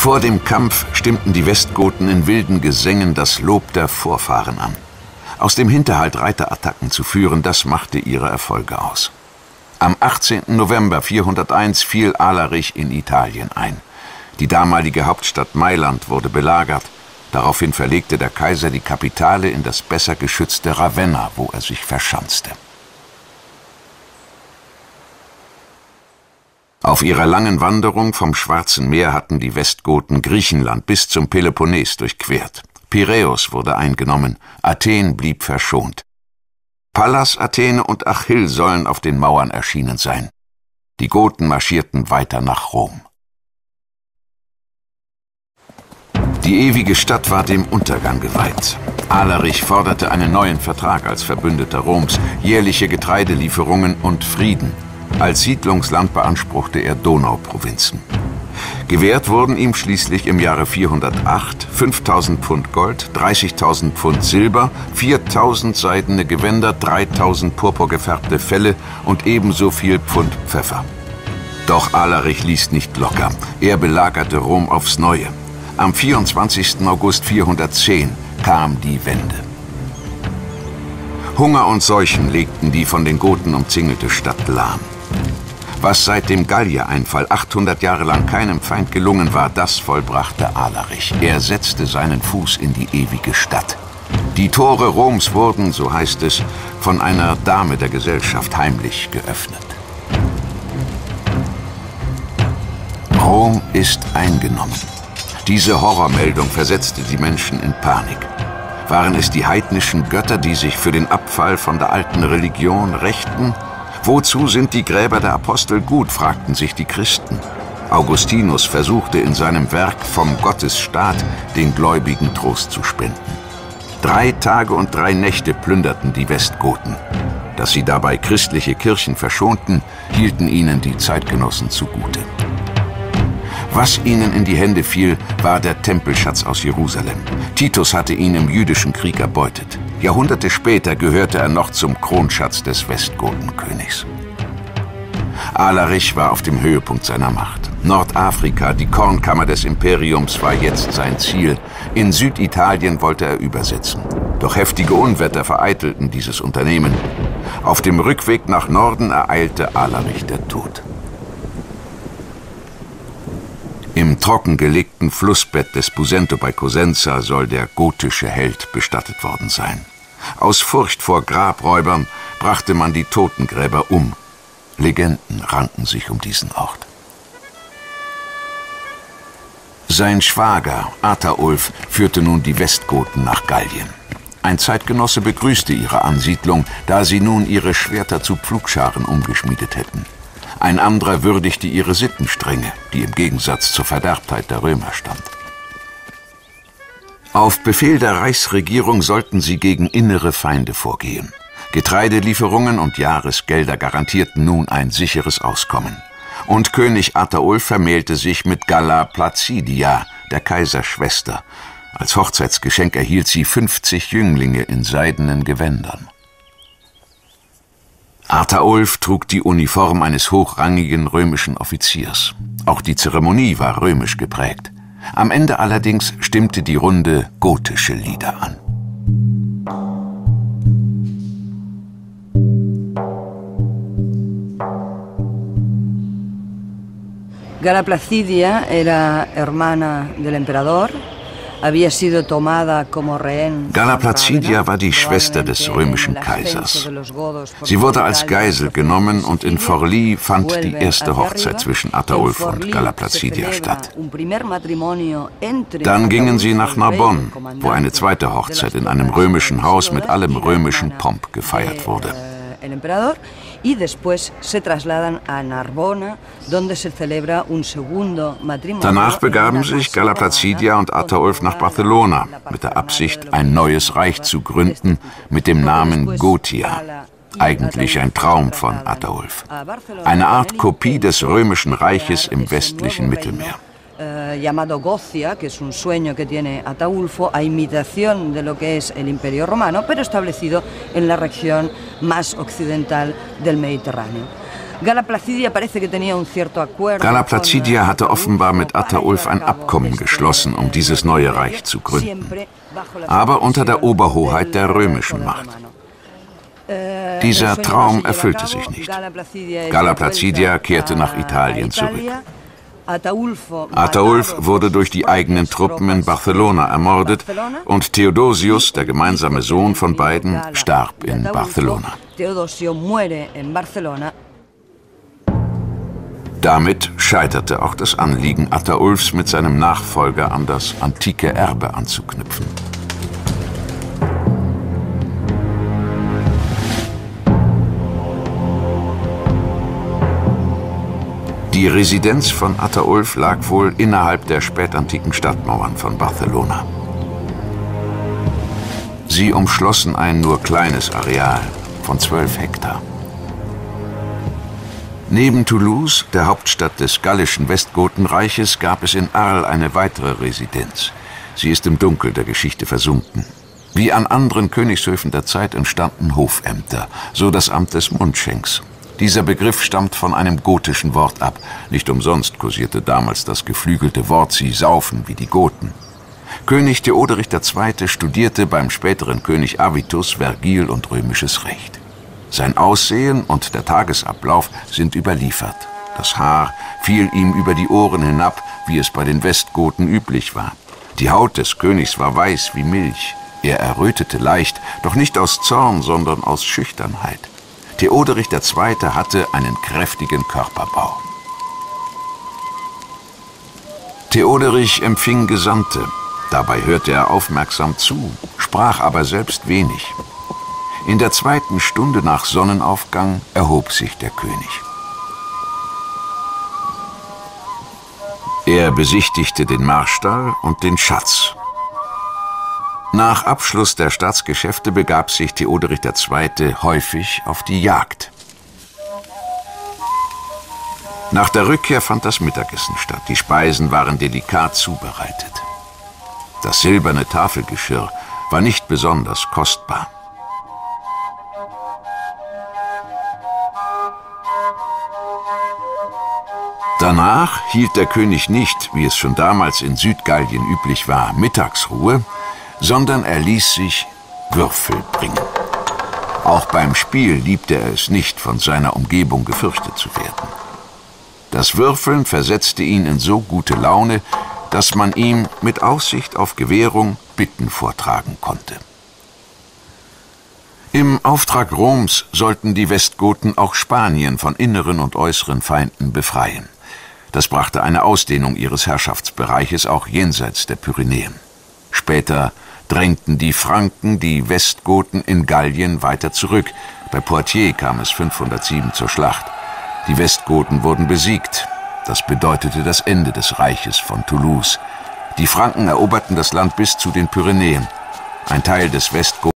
Vor dem Kampf stimmten die Westgoten in wilden Gesängen das Lob der Vorfahren an. Aus dem Hinterhalt Reiterattacken zu führen, das machte ihre Erfolge aus. Am 18. November 401 fiel Alarich in Italien ein. Die damalige Hauptstadt Mailand wurde belagert. Daraufhin verlegte der Kaiser die Kapitale in das besser geschützte Ravenna, wo er sich verschanzte. Auf ihrer langen Wanderung vom Schwarzen Meer hatten die Westgoten Griechenland bis zum Peloponnes durchquert. Piräus wurde eingenommen, Athen blieb verschont. Pallas, Athene und Achill sollen auf den Mauern erschienen sein. Die Goten marschierten weiter nach Rom. Die ewige Stadt war dem Untergang geweiht. Alarich forderte einen neuen Vertrag als Verbündeter Roms, jährliche Getreidelieferungen und Frieden. Als Siedlungsland beanspruchte er Donauprovinzen. Gewährt wurden ihm schließlich im Jahre 408 5.000 Pfund Gold, 30.000 Pfund Silber, 4.000 seidene Gewänder, 3.000 purpurgefärbte Felle und ebenso viel Pfund Pfeffer. Doch Alarich ließ nicht locker. Er belagerte Rom aufs Neue. Am 24. August 410 kam die Wende. Hunger und Seuchen legten die von den Goten umzingelte Stadt lahm. Was seit dem Galliereinfall 800 Jahre lang keinem Feind gelungen war, das vollbrachte Alarich. Er setzte seinen Fuß in die ewige Stadt. Die Tore Roms wurden, so heißt es, von einer Dame der Gesellschaft heimlich geöffnet. Rom ist eingenommen. Diese Horrormeldung versetzte die Menschen in Panik. Waren es die heidnischen Götter, die sich für den Abfall von der alten Religion rächten? Wozu sind die Gräber der Apostel gut, fragten sich die Christen. Augustinus versuchte in seinem Werk Vom Gottesstaat den Gläubigen Trost zu spenden. 3 Tage und 3 Nächte plünderten die Westgoten. Dass sie dabei christliche Kirchen verschonten, hielten ihnen die Zeitgenossen zugute. Was ihnen in die Hände fiel, war der Tempelschatz aus Jerusalem. Titus hatte ihn im jüdischen Krieg erbeutet. Jahrhunderte später gehörte er noch zum Kronschatz des Westgotenkönigs. Alarich war auf dem Höhepunkt seiner Macht. Nordafrika, die Kornkammer des Imperiums, war jetzt sein Ziel. In Süditalien wollte er übersetzen. Doch heftige Unwetter vereitelten dieses Unternehmen. Auf dem Rückweg nach Norden ereilte Alarich der Tod. Im trockengelegten Flussbett des Busento bei Cosenza soll der gotische Held bestattet worden sein. Aus Furcht vor Grabräubern brachte man die Totengräber um. Legenden ranken sich um diesen Ort. Sein Schwager, Ataulf, führte nun die Westgoten nach Gallien. Ein Zeitgenosse begrüßte ihre Ansiedlung, da sie nun ihre Schwerter zu Pflugscharen umgeschmiedet hätten. Ein anderer würdigte ihre Sittenstrenge, die im Gegensatz zur Verderbtheit der Römer stand. Auf Befehl der Reichsregierung sollten sie gegen innere Feinde vorgehen. Getreidelieferungen und Jahresgelder garantierten nun ein sicheres Auskommen. Und König Ataulf vermählte sich mit Galla Placidia, der Kaiserschwester. Als Hochzeitsgeschenk erhielt sie 50 Jünglinge in seidenen Gewändern. Ataulf trug die Uniform eines hochrangigen römischen Offiziers. Auch die Zeremonie war römisch geprägt. Am Ende allerdings stimmte die Runde gotische Lieder an. Galla Placidia era hermana del emperador. Galla Placidia war die Schwester des römischen Kaisers. Sie wurde als Geisel genommen und in Forlì fand die erste Hochzeit zwischen Ataulf und Galla Placidia statt. Dann gingen sie nach Narbonne, wo eine zweite Hochzeit in einem römischen Haus mit allem römischen Pomp gefeiert wurde. Y después se trasladan a Narbona, donde se celebra un segundo matrimonio. Danach begaben sich Galla Placidia und Ataulf nach Barcelona mit der Absicht, ein neues Reich zu gründen mit dem Namen Gotia. Eigentlich ein Traum von Ataulf. Eine Art Kopie des römischen Reiches im westlichen Mittelmeer. Llamado Gocia, que es un sueño que tiene Ataulfo, a imitación de lo que es el Imperio Romano, pero establecido en la región más occidental del Mediterráneo. Gala Placidia hatte offenbar mit Ataulf ein Abkommen geschlossen, um dieses neue Reich zu gründen, aber unter der Oberhoheit der römischen Macht. Dieser Traum erfüllte sich nicht. Gala Placidia kehrte nach Italien zurück. Ataulf wurde durch die eigenen Truppen in Barcelona ermordet und Theodosius, der gemeinsame Sohn von beiden, starb in Barcelona. Damit scheiterte auch das Anliegen Ataulfs, mit seinem Nachfolger an das antike Erbe anzuknüpfen. Die Residenz von Ataulf lag wohl innerhalb der spätantiken Stadtmauern von Barcelona. Sie umschlossen ein nur kleines Areal von 12 Hektar. Neben Toulouse, der Hauptstadt des gallischen Westgotenreiches, gab es in Arles eine weitere Residenz. Sie ist im Dunkel der Geschichte versunken. Wie an anderen Königshöfen der Zeit entstanden Hofämter, so das Amt des Mundschenks. Dieser Begriff stammt von einem gotischen Wort ab. Nicht umsonst kursierte damals das geflügelte Wort, sie saufen wie die Goten. König Theoderich II. Studierte beim späteren König Avitus Vergil und römisches Recht. Sein Aussehen und der Tagesablauf sind überliefert. Das Haar fiel ihm über die Ohren hinab, wie es bei den Westgoten üblich war. Die Haut des Königs war weiß wie Milch. Er errötete leicht, doch nicht aus Zorn, sondern aus Schüchternheit. Theoderich II. Hatte einen kräftigen Körperbau. Theoderich empfing Gesandte. Dabei hörte er aufmerksam zu, sprach aber selbst wenig. In der 2. Stunde nach Sonnenaufgang erhob sich der König. Er besichtigte den Marstall und den Schatz. Nach Abschluss der Staatsgeschäfte begab sich Theoderich II. Häufig auf die Jagd. Nach der Rückkehr fand das Mittagessen statt. Die Speisen waren delikat zubereitet. Das silberne Tafelgeschirr war nicht besonders kostbar. Danach hielt der König nicht, wie es schon damals in Südgallien üblich war, Mittagsruhe, sondern er ließ sich Würfel bringen. Auch beim Spiel liebte er es nicht, von seiner Umgebung gefürchtet zu werden. Das Würfeln versetzte ihn in so gute Laune, dass man ihm mit Aussicht auf Gewährung Bitten vortragen konnte. Im Auftrag Roms sollten die Westgoten auch Spanien von inneren und äußeren Feinden befreien. Das brachte eine Ausdehnung ihres Herrschaftsbereiches auch jenseits der Pyrenäen. Später drängten die Franken die Westgoten in Gallien weiter zurück. Bei Poitiers kam es 507 zur Schlacht. Die Westgoten wurden besiegt. Das bedeutete das Ende des Reiches von Toulouse. Die Franken eroberten das Land bis zu den Pyrenäen. Ein Teil des Westgoten